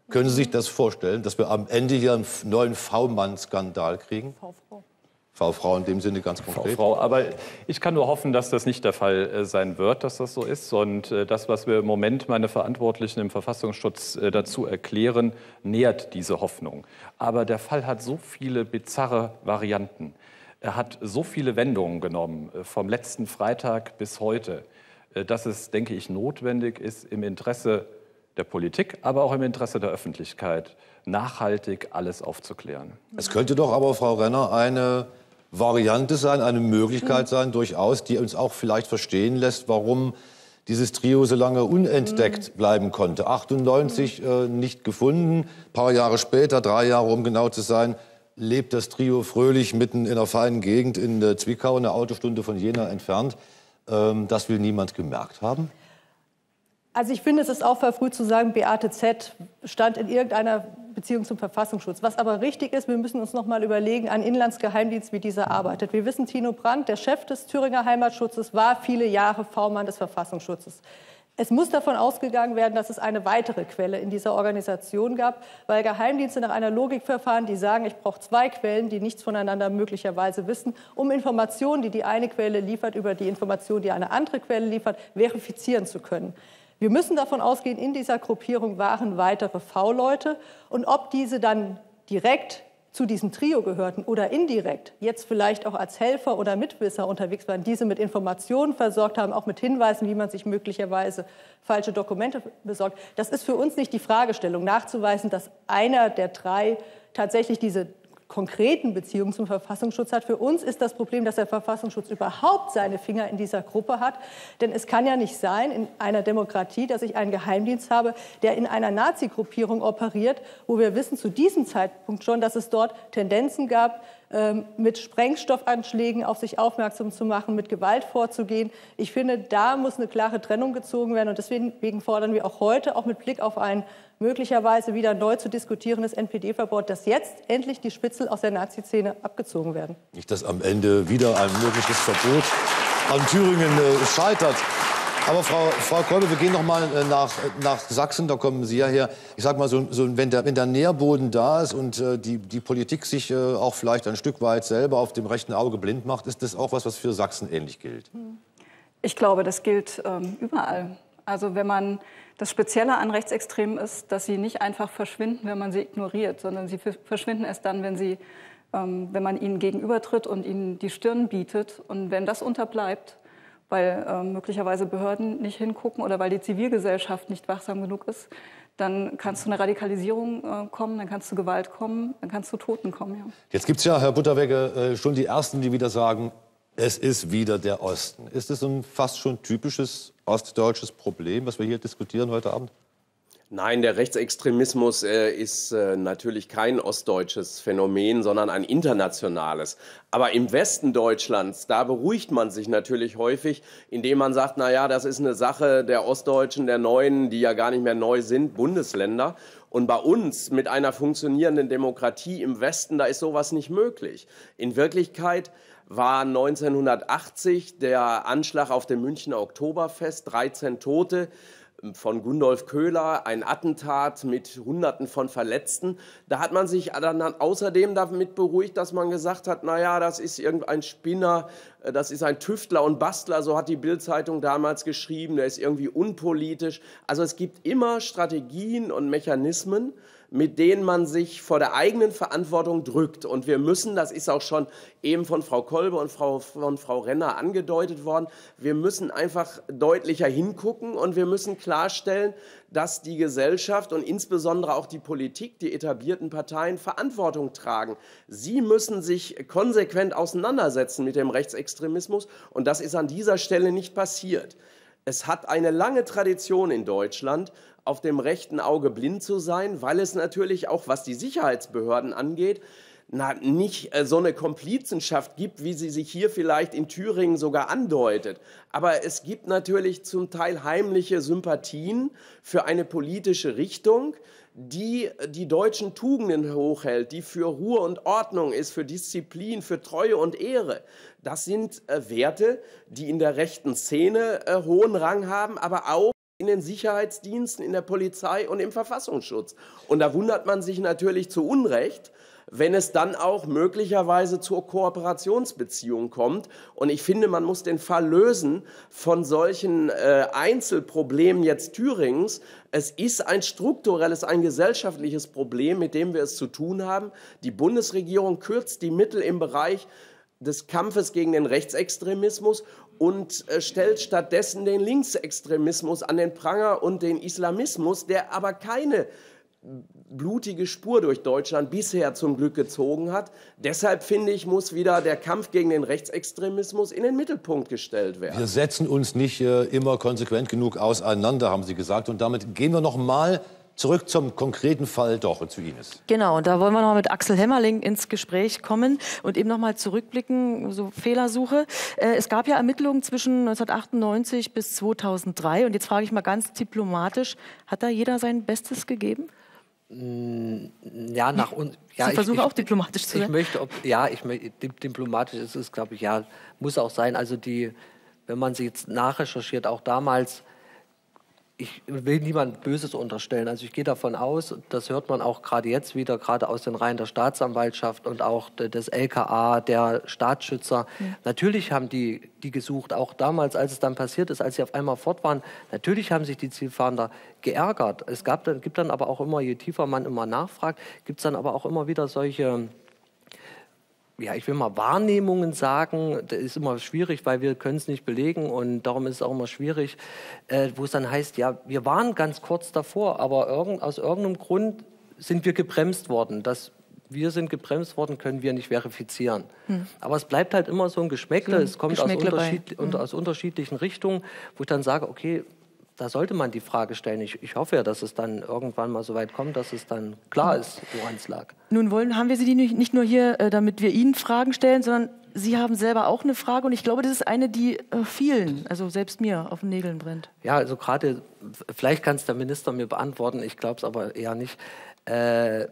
Können Sie sich das vorstellen, dass wir am Ende hier einen neuen V-Mann-Skandal kriegen? V-Frau. V-Frau in dem Sinne ganz konkret. Frau, aber ich kann nur hoffen, dass das nicht der Fall äh, sein wird, dass das so ist. Und äh, das, was wir im Moment meine Verantwortlichen im Verfassungsschutz äh, dazu erklären, nährt diese Hoffnung. Aber der Fall hat so viele bizarre Varianten. Er hat so viele Wendungen genommen, äh, vom letzten Freitag bis heute, äh, dass es, denke ich, notwendig ist, im Interesse der Politik, aber auch im Interesse der Öffentlichkeit, nachhaltig alles aufzuklären. Es könnte doch aber, Frau Renner, eine Variante sein, eine Möglichkeit sein, durchaus, die uns auch vielleicht verstehen lässt, warum dieses Trio so lange unentdeckt bleiben konnte. achtundneunzig äh, nicht gefunden, ein paar Jahre später, drei Jahre um genau zu sein, lebt das Trio fröhlich mitten in einer feinen Gegend in äh, Zwickau, eine Autostunde von Jena entfernt. Ähm, das will niemand gemerkt haben? Also ich finde, es ist auch verfrüht zu sagen, Beate Z. stand in irgendeiner Beziehung zum Verfassungsschutz. Was aber richtig ist, wir müssen uns noch mal überlegen, ein Inlandsgeheimdienst, wie dieser arbeitet. Wir wissen, Tino Brandt, der Chef des Thüringer Heimatschutzes, war viele Jahre V-Mann des Verfassungsschutzes. Es muss davon ausgegangen werden, dass es eine weitere Quelle in dieser Organisation gab, weil Geheimdienste nach einer Logik verfahren, die sagen, ich brauche zwei Quellen, die nichts voneinander möglicherweise wissen, um Informationen, die die eine Quelle liefert, über die Informationen, die eine andere Quelle liefert, verifizieren zu können. Wir müssen davon ausgehen, in dieser Gruppierung waren weitere V-Leute. Und ob diese dann direkt zu diesem Trio gehörten oder indirekt, jetzt vielleicht auch als Helfer oder Mitwisser unterwegs waren, diese mit Informationen versorgt haben, auch mit Hinweisen, wie man sich möglicherweise falsche Dokumente besorgt, das ist für uns nicht die Fragestellung, nachzuweisen, dass einer der drei tatsächlich diese konkreten Beziehungen zum Verfassungsschutz hat. Für uns ist das Problem, dass der Verfassungsschutz überhaupt seine Finger in dieser Gruppe hat. Denn es kann ja nicht sein, in einer Demokratie, dass ich einen Geheimdienst habe, der in einer Nazi-Gruppierung operiert, wo wir wissen zu diesem Zeitpunkt schon, dass es dort Tendenzen gab, mit Sprengstoffanschlägen auf sich aufmerksam zu machen, mit Gewalt vorzugehen. Ich finde, da muss eine klare Trennung gezogen werden. Und deswegen fordern wir auch heute, auch mit Blick auf ein möglicherweise wieder neu zu diskutierendes N P D-Verbot, dass jetzt endlich die Spitzel aus der Nazi-Szene abgezogen werden. Nicht, dass am Ende wieder ein mögliches Verbot an Thüringen äh, scheitert. Aber Frau, Frau Kolbe, wir gehen noch mal nach, nach Sachsen, da kommen Sie ja her. Ich sag mal, so, so, wenn, der, wenn der Nährboden da ist und äh, die, die Politik sich äh, auch vielleicht ein Stück weit selber auf dem rechten Auge blind macht, ist das auch was, was für Sachsen ähnlich gilt? Ich glaube, das gilt ähm, überall. Also wenn man, das Spezielle an Rechtsextremen ist, dass sie nicht einfach verschwinden, wenn man sie ignoriert, sondern sie verschwinden erst dann, wenn, sie, ähm, wenn man ihnen gegenübertritt und ihnen die Stirn bietet. Und wenn das unterbleibt, weil äh, möglicherweise Behörden nicht hingucken oder weil die Zivilgesellschaft nicht wachsam genug ist, dann kann es zu einer Radikalisierung äh, kommen, dann kann es zu Gewalt kommen, dann kann es zu Toten kommen. Ja. Jetzt gibt es ja, Herr Butterwegge, äh, schon die Ersten, die wieder sagen, es ist wieder der Osten. Ist es ein fast schon typisches ostdeutsches Problem, was wir hier diskutieren heute Abend? Nein, der Rechtsextremismus äh, ist äh, natürlich kein ostdeutsches Phänomen, sondern ein internationales. Aber im Westen Deutschlands, da beruhigt man sich natürlich häufig, indem man sagt, na ja, das ist eine Sache der Ostdeutschen, der Neuen, die ja gar nicht mehr neu sind, Bundesländer. Und bei uns mit einer funktionierenden Demokratie im Westen, da ist sowas nicht möglich. In Wirklichkeit war neunzehnhundertachtzig der Anschlag auf dem Münchner Oktoberfest, dreizehn Tote, von Gundolf Köhler, ein Attentat mit Hunderten von Verletzten. Da hat man sich dann außerdem damit beruhigt, dass man gesagt hat, na ja, das ist irgendein Spinner, das ist ein Tüftler und Bastler, so hat die Bild-Zeitung damals geschrieben, der ist irgendwie unpolitisch. Also es gibt immer Strategien und Mechanismen, mit denen man sich vor der eigenen Verantwortung drückt. Und wir müssen, das ist auch schon eben von Frau Kolbe und Frau, von Frau Renner angedeutet worden, wir müssen einfach deutlicher hingucken und wir müssen klarstellen, dass die Gesellschaft und insbesondere auch die Politik, die etablierten Parteien Verantwortung tragen. Sie müssen sich konsequent auseinandersetzen mit dem Rechtsextremismus und das ist an dieser Stelle nicht passiert. Es hat eine lange Tradition in Deutschland, auf dem rechten Auge blind zu sein, weil es natürlich auch, was die Sicherheitsbehörden angeht, na, nicht äh, so eine Komplizenschaft gibt, wie sie sich hier vielleicht in Thüringen sogar andeutet. Aber es gibt natürlich zum Teil heimliche Sympathien für eine politische Richtung, die die deutschen Tugenden hochhält, die für Ruhe und Ordnung ist, für Disziplin, für Treue und Ehre. Das sind äh, Werte, die in der rechten Szene äh, hohen Rang haben, aber auch in den Sicherheitsdiensten, in der Polizei und im Verfassungsschutz. Und da wundert man sich natürlich zu Unrecht, wenn es dann auch möglicherweise zur Kooperationsbeziehung kommt. Und ich finde, man muss den Fall lösen von solchen äh, Einzelproblemen jetzt Thüringens. Es ist ein strukturelles, ein gesellschaftliches Problem, mit dem wir es zu tun haben. Die Bundesregierung kürzt die Mittel im Bereich des Kampfes gegen den Rechtsextremismus und äh, stellt stattdessen den Linksextremismus an den Pranger und den Islamismus, der aber keine blutige Spur durch Deutschland bisher zum Glück gezogen hat. Deshalb, finde ich, muss wieder der Kampf gegen den Rechtsextremismus in den Mittelpunkt gestellt werden. Wir setzen uns nicht äh, immer konsequent genug auseinander, haben Sie gesagt. Und damit gehen wir noch mal zurück zum konkreten Fall doch zu Ines. Genau, und da wollen wir noch mal mit Axel Hemmerling ins Gespräch kommen und eben noch mal zurückblicken, so Fehlersuche. Äh, es gab ja Ermittlungen zwischen neunzehnhundertachtundneunzig bis zweitausenddrei. Und jetzt frage ich mal ganz diplomatisch, hat da jeder sein Bestes gegeben? Ja, nach uns. Ja, Sie versuchen auch diplomatisch zu sein. Ich möchte, ob, ja, ich möchte, diplomatisch ist es, glaube ich, ja, muss auch sein. Also die, wenn man sie jetzt nachrecherchiert, auch damals, ich will niemand Böses unterstellen. Also ich gehe davon aus, das hört man auch gerade jetzt wieder, gerade aus den Reihen der Staatsanwaltschaft und auch des L K A, der Staatsschützer. Mhm. Natürlich haben die, die gesucht, auch damals, als es dann passiert ist, als sie auf einmal fort waren. Natürlich haben sich die Zielfahnder geärgert. Es gab dann, gibt dann aber auch immer, je tiefer man immer nachfragt, gibt es dann aber auch immer wieder solche, ja, ich will mal Wahrnehmungen sagen, das ist immer schwierig, weil wir können es nicht belegen und darum ist es auch immer schwierig, äh, wo es dann heißt, ja, wir waren ganz kurz davor, aber irgend, aus irgendeinem Grund sind wir gebremst worden. Das wir sind gebremst worden, können wir nicht verifizieren. Hm. Aber es bleibt halt immer so ein Geschmäckle, es kommt Geschmäckle aus, unterschied hm. aus unterschiedlichen Richtungen, wo ich dann sage, okay, da sollte man die Frage stellen. Ich, ich hoffe ja, dass es dann irgendwann mal so weit kommt, dass es dann klar ist, woran es lag. Nun wollen, haben wir Sie nicht nur hier, äh, damit wir Ihnen Fragen stellen, sondern Sie haben selber auch eine Frage. Und ich glaube, das ist eine, die äh, vielen, also selbst mir, auf den Nägeln brennt. Ja, also gerade, vielleicht kann es der Minister mir beantworten, ich glaube es aber eher nicht. Äh,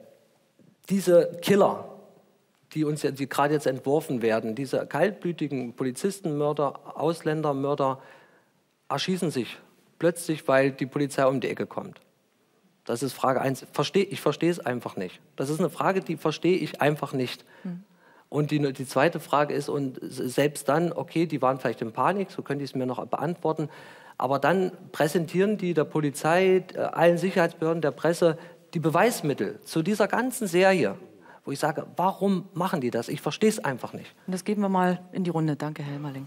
diese Killer, die uns die gerade jetzt entworfen werden, diese kaltblütigen Polizistenmörder, Ausländermörder, erschießen sich plötzlich, weil die Polizei um die Ecke kommt. Das ist Frage eins. Versteh, ich verstehe es einfach nicht. Das ist eine Frage, die verstehe ich einfach nicht. Hm. Und die, die zweite Frage ist, und selbst dann, okay, die waren vielleicht in Panik, so könnte ich es mir noch beantworten, aber dann präsentieren die der Polizei, allen Sicherheitsbehörden, der Presse die Beweismittel zu dieser ganzen Serie, wo ich sage, warum machen die das? Ich verstehe es einfach nicht. Und das geben wir mal in die Runde. Danke, Herr Hemmerling.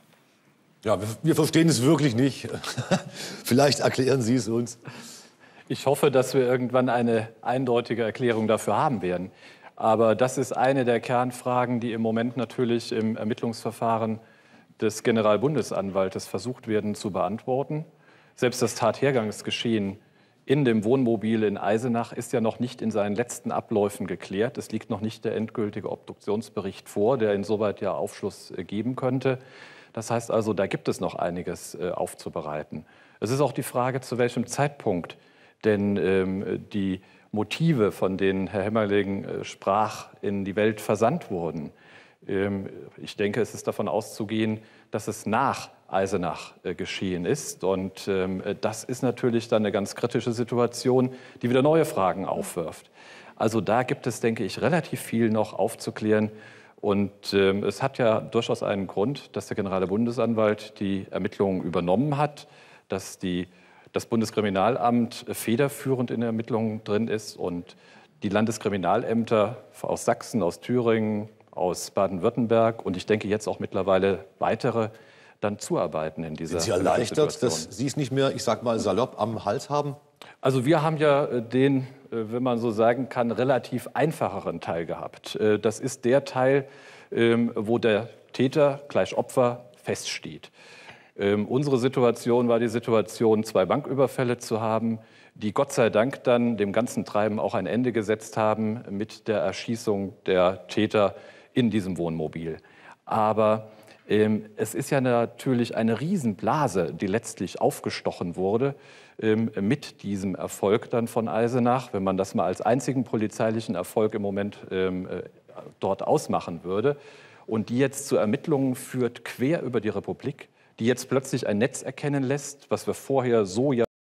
Ja, wir, wir verstehen es wirklich nicht. Vielleicht erklären Sie es uns. Ich hoffe, dass wir irgendwann eine eindeutige Erklärung dafür haben werden. Aber das ist eine der Kernfragen, die im Moment natürlich im Ermittlungsverfahren des Generalbundesanwaltes versucht werden zu beantworten. Selbst das Tathergangsgeschehen in dem Wohnmobil in Eisenach ist ja noch nicht in seinen letzten Abläufen geklärt. Es liegt noch nicht der endgültige Obduktionsbericht vor, der insoweit ja Aufschluss geben könnte. Das heißt also, da gibt es noch einiges äh, aufzubereiten. Es ist auch die Frage, zu welchem Zeitpunkt denn ähm, die Motive, von denen Herr Hemmerling äh, sprach, in die Welt versandt wurden. Ähm, ich denke, es ist davon auszugehen, dass es nach Eisenach äh, geschehen ist. Und ähm, das ist natürlich dann eine ganz kritische Situation, die wieder neue Fragen aufwirft. Also da gibt es, denke ich, relativ viel noch aufzuklären. Und ähm, es hat ja durchaus einen Grund, dass der Generalbundesanwalt die Ermittlungen übernommen hat, dass die, das Bundeskriminalamt federführend in den Ermittlungen drin ist und die Landeskriminalämter aus Sachsen, aus Thüringen, aus Baden-Württemberg und ich denke jetzt auch mittlerweile weitere dann zuarbeiten in dieser Sind Sie erleichtert, dass Sie es nicht mehr, ich sag mal salopp, am Hals haben? Also wir haben ja den, wenn man so sagen kann, relativ einfacheren Teil gehabt. Das ist der Teil, wo der Täter gleich Opfer feststeht. Unsere Situation war die Situation, zwei Banküberfälle zu haben, die Gott sei Dank dann dem ganzen Treiben auch ein Ende gesetzt haben mit der Erschießung der Täter in diesem Wohnmobil. Aber ähm, es ist ja natürlich eine Riesenblase, die letztlich aufgestochen wurde ähm, mit diesem Erfolg dann von Eisenach, wenn man das mal als einzigen polizeilichen Erfolg im Moment ähm, äh, dort ausmachen würde und die jetzt zu Ermittlungen führt quer über die Republik, die jetzt plötzlich ein Netz erkennen lässt, was wir vorher so ja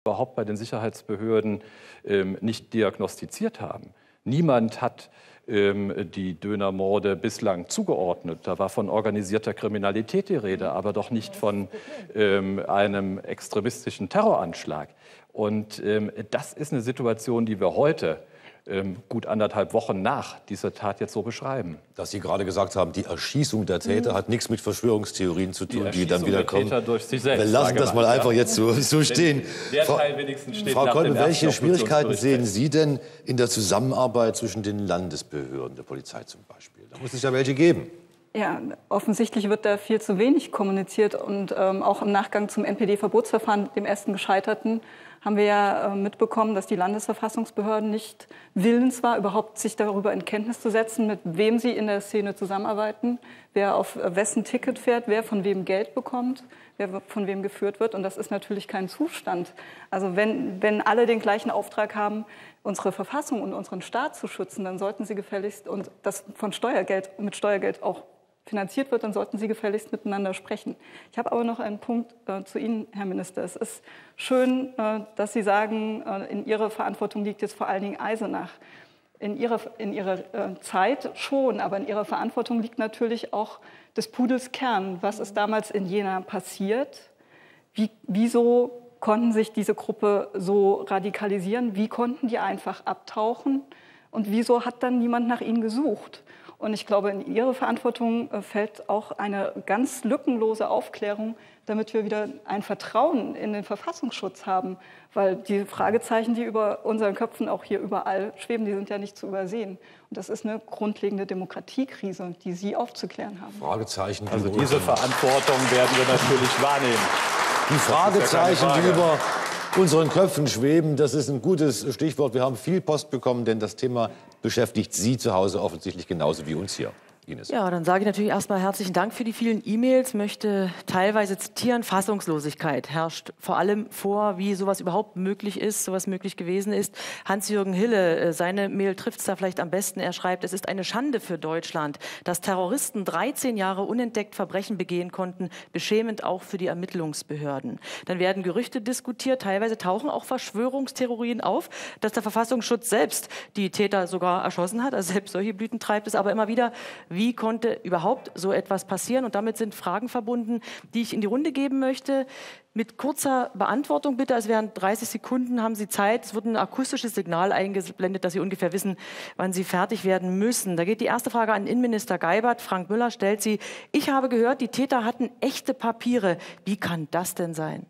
überhaupt bei den Sicherheitsbehörden ähm, nicht diagnostiziert haben. Niemand hat ähm, die Dönermorde bislang zugeordnet. Da war von organisierter Kriminalität die Rede, aber doch nicht von ähm, einem extremistischen Terroranschlag. Und ähm, das ist eine Situation, die wir heute ähm, gut anderthalb Wochen nach dieser Tat jetzt so beschreiben. Dass Sie gerade gesagt haben, die Erschießung der Täter mhm. hat nichts mit Verschwörungstheorien zu tun, die, die dann wieder kommen. Wir lassen das mal ja. einfach jetzt so, so stehen. Der Frau, Teil wenigstens steht Frau Kolbe, welche Schwierigkeiten sehen Sie denn in der Zusammenarbeit zwischen den Landesbehörden, der Polizei zum Beispiel? Da muss es ja welche geben. Ja, offensichtlich wird da viel zu wenig kommuniziert. Und ähm, auch im Nachgang zum N P D-Verbotsverfahren, dem ersten gescheiterten, haben wir ja äh, mitbekommen, dass die Landesverfassungsbehörden nicht willens war, überhaupt sich darüber in Kenntnis zu setzen, mit wem sie in der Szene zusammenarbeiten, wer auf wessen Ticket fährt, wer von wem Geld bekommt, wer von wem geführt wird. Und das ist natürlich kein Zustand. Also wenn, wenn alle den gleichen Auftrag haben, unsere Verfassung und unseren Staat zu schützen, dann sollten sie gefälligst, und das von Steuergeld, mit Steuergeld auch finanziert wird, dann sollten Sie gefälligst miteinander sprechen. Ich habe aber noch einen Punkt äh, zu Ihnen, Herr Minister. Es ist schön, äh, dass Sie sagen, äh, in Ihrer Verantwortung liegt jetzt vor allen Dingen Eisenach. In Ihrer, in ihrer äh, Zeit schon, aber in Ihrer Verantwortung liegt natürlich auch des Pudels Kern. Was ist damals in Jena passiert? Wie, wieso konnten sich diese Gruppe so radikalisieren? Wie konnten die einfach abtauchen? Und wieso hat dann niemand nach ihnen gesucht? Und ich glaube, in Ihre Verantwortung fällt auch eine ganz lückenlose Aufklärung, damit wir wieder ein Vertrauen in den Verfassungsschutz haben. Weil die Fragezeichen, die über unseren Köpfen auch hier überall schweben, die sind ja nicht zu übersehen. Und das ist eine grundlegende Demokratiekrise, die Sie aufzuklären haben. Fragezeichen. Also diese Verantwortung werden wir natürlich wahrnehmen. Die Fragezeichen, die über unseren Köpfen schweben, das ist ein gutes Stichwort. Wir haben viel Post bekommen, denn das Thema beschäftigt Sie zu Hause offensichtlich genauso wie uns hier. Ines. Ja, dann sage ich natürlich erstmal herzlichen Dank für die vielen E-Mails. Möchte teilweise zitieren, Fassungslosigkeit herrscht vor allem vor, wie sowas überhaupt möglich ist, sowas möglich gewesen ist. Hans-Jürgen Hille, seine Mail trifft es da vielleicht am besten. Er schreibt, es ist eine Schande für Deutschland, dass Terroristen dreizehn Jahre unentdeckt Verbrechen begehen konnten, beschämend auch für die Ermittlungsbehörden. Dann werden Gerüchte diskutiert, teilweise tauchen auch Verschwörungstheorien auf, dass der Verfassungsschutz selbst die Täter sogar erschossen hat, also selbst solche Blüten treibt es, aber immer wieder. Wie konnte überhaupt so etwas passieren? Und damit sind Fragen verbunden, die ich in die Runde geben möchte. Mit kurzer Beantwortung bitte, also während dreißig Sekunden haben Sie Zeit. Es wird ein akustisches Signal eingeblendet, dass Sie ungefähr wissen, wann Sie fertig werden müssen. Da geht die erste Frage an Innenminister Geibert. Frank Müller stellt sie. Ich habe gehört, die Täter hatten echte Papiere. Wie kann das denn sein?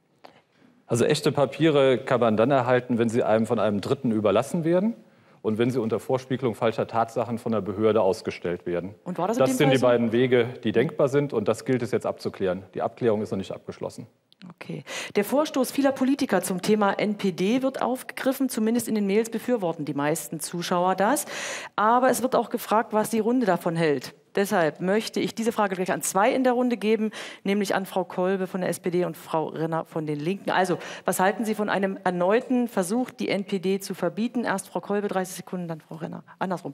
Also echte Papiere kann man dann erhalten, wenn sie einem von einem Dritten überlassen werden. Und wenn sie unter Vorspiegelung falscher Tatsachen von der Behörde ausgestellt werden. Und war das das sind die beiden Wege, die denkbar sind. Und das gilt es jetzt abzuklären. Die Abklärung ist noch nicht abgeschlossen. Okay. Der Vorstoß vieler Politiker zum Thema N P D wird aufgegriffen. Zumindest in den Mails befürworten die meisten Zuschauer das. Aber es wird auch gefragt, was die Runde davon hält. Deshalb möchte ich diese Frage gleich an zwei in der Runde geben, nämlich an Frau Kolbe von der S P D und Frau Renner von den Linken. Also, was halten Sie von einem erneuten Versuch, die N P D zu verbieten? Erst Frau Kolbe, dreißig Sekunden, dann Frau Renner. Andersrum.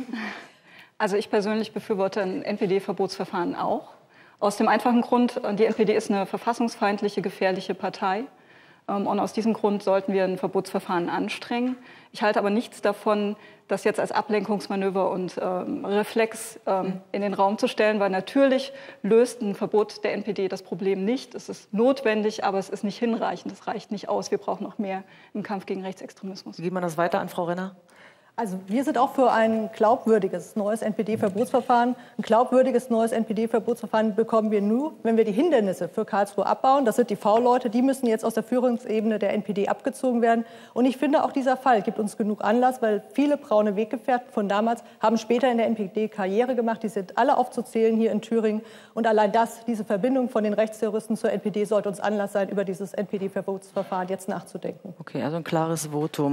Also ich persönlich befürworte ein N P D-Verbotsverfahren auch. Aus dem einfachen Grund, die N P D ist eine verfassungsfeindliche, gefährliche Partei. Und aus diesem Grund sollten wir ein Verbotsverfahren anstrengen. Ich halte aber nichts davon, das jetzt als Ablenkungsmanöver und ähm, Reflex ähm, in den Raum zu stellen, weil natürlich löst ein Verbot der N P D das Problem nicht. Es ist notwendig, aber es ist nicht hinreichend. Es reicht nicht aus. Wir brauchen noch mehr im Kampf gegen Rechtsextremismus. Wie geht man das weiter an Frau Renner? Also wir sind auch für ein glaubwürdiges neues N P D-Verbotsverfahren. Ein glaubwürdiges neues N P D-Verbotsverfahren bekommen wir nur, wenn wir die Hindernisse für Karlsruhe abbauen. Das sind die V-Leute, die müssen jetzt aus der Führungsebene der N P D abgezogen werden. Und ich finde, auch dieser Fall gibt uns genug Anlass, weil viele braune Weggefährten von damals haben später in der N P D Karriere gemacht. Die sind alle aufzuzählen hier in Thüringen. Und allein das, diese Verbindung von den Rechtsterroristen zur N P D, sollte uns Anlass sein, über dieses N P D-Verbotsverfahren jetzt nachzudenken. Okay, also ein klares Votum.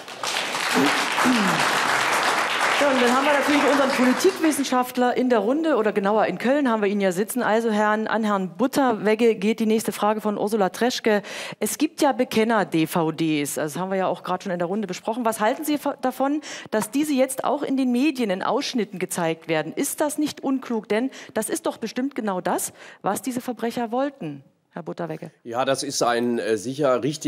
Ja, und dann haben wir natürlich unseren Politikwissenschaftler in der Runde, oder genauer in Köln haben wir ihn ja sitzen. Also Herrn, an Herrn Butterwegge geht die nächste Frage von Ursula Treschke. Es gibt ja Bekenner-D V Ds, also das haben wir ja auch gerade schon in der Runde besprochen. Was halten Sie davon, dass diese jetzt auch in den Medien in Ausschnitten gezeigt werden? Ist das nicht unklug? Denn das ist doch bestimmt genau das, was diese Verbrecher wollten, Herr Butterwegge. Ja, das ist ein äh, sicher richtiger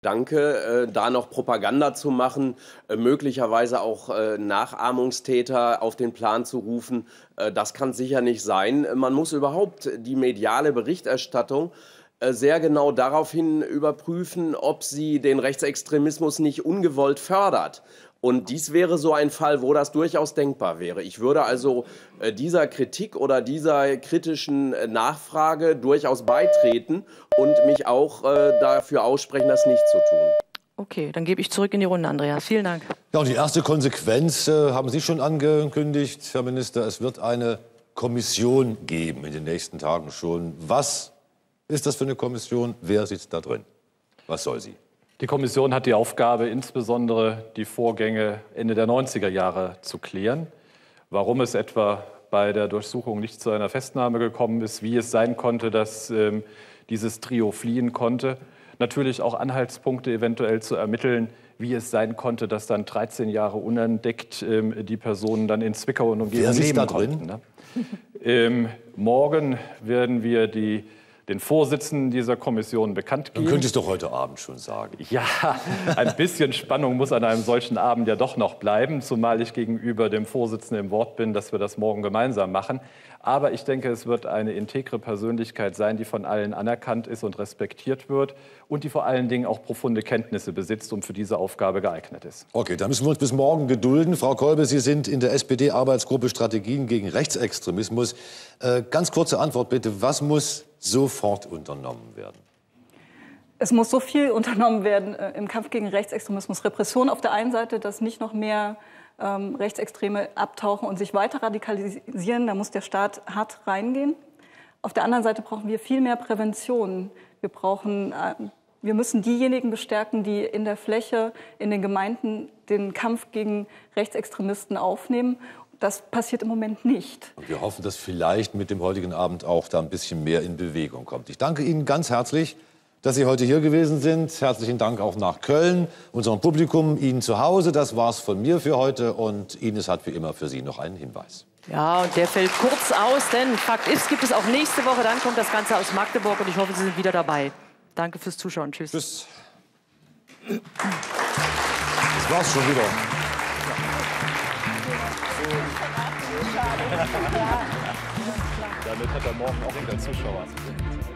Danke, äh, da noch Propaganda zu machen, äh, möglicherweise auch äh, Nachahmungstäter auf den Plan zu rufen, äh, das kann sicher nicht sein. Man muss überhaupt die mediale Berichterstattung äh, sehr genau daraufhin überprüfen, ob sie den Rechtsextremismus nicht ungewollt fördert. Und dies wäre so ein Fall, wo das durchaus denkbar wäre. Ich würde also äh, dieser Kritik oder dieser kritischen äh, Nachfrage durchaus beitreten und mich auch äh, dafür aussprechen, das nicht zu tun. Okay, dann gebe ich zurück in die Runde, Andreas. Vielen Dank. Ja, und die erste Konsequenz äh, haben Sie schon angekündigt, Herr Minister. Es wird eine Kommission geben in den nächsten Tagen schon. Was ist das für eine Kommission? Wer sitzt da drin? Was soll sie? Die Kommission hat die Aufgabe, insbesondere die Vorgänge Ende der neunziger Jahre zu klären. Warum es etwa bei der Durchsuchung nicht zu einer Festnahme gekommen ist, wie es sein konnte, dass ähm, dieses Trio fliehen konnte. Natürlich auch Anhaltspunkte eventuell zu ermitteln, wie es sein konnte, dass dann dreizehn Jahre unentdeckt ähm, die Personen dann in Zwickau und Umgebung leben da konnten. Ne? ähm, morgen werden wir die den Vorsitzenden dieser Kommission bekannt geben. Man könnte es doch heute Abend schon sagen. Ja, ein bisschen Spannung muss an einem solchen Abend ja doch noch bleiben, zumal ich gegenüber dem Vorsitzenden im Wort bin, dass wir das morgen gemeinsam machen. Aber ich denke, es wird eine integre Persönlichkeit sein, die von allen anerkannt ist und respektiert wird und die vor allen Dingen auch profunde Kenntnisse besitzt und für diese Aufgabe geeignet ist. Okay, dann müssen wir uns bis morgen gedulden. Frau Kolbe, Sie sind in der S P D-Arbeitsgruppe Strategien gegen Rechtsextremismus. Äh, ganz kurze Antwort bitte. Was muss sofort unternommen werden? Es muss so viel unternommen werden äh, im Kampf gegen Rechtsextremismus. Repression auf der einen Seite, dass nicht noch mehr ähm, Rechtsextreme abtauchen und sich weiter radikalisieren. Da muss der Staat hart reingehen. Auf der anderen Seite brauchen wir viel mehr Prävention. Wir brauchen, äh, wir müssen diejenigen bestärken, die in der Fläche, in den Gemeinden den Kampf gegen Rechtsextremisten aufnehmen. Das passiert im Moment nicht. Und wir hoffen, dass vielleicht mit dem heutigen Abend auch da ein bisschen mehr in Bewegung kommt. Ich danke Ihnen ganz herzlich, dass Sie heute hier gewesen sind. Herzlichen Dank auch nach Köln, unserem Publikum, Ihnen zu Hause. Das war's von mir für heute. Und Ines hat wie immer für Sie noch einen Hinweis. Ja, und der fällt kurz aus, denn Fakt ist, gibt es auch nächste Woche. Dann kommt das Ganze aus Magdeburg und ich hoffe, Sie sind wieder dabei. Danke fürs Zuschauen. Tschüss. Tschüss. Das war's schon wieder. Damit hat er morgen auch wieder Zuschauer.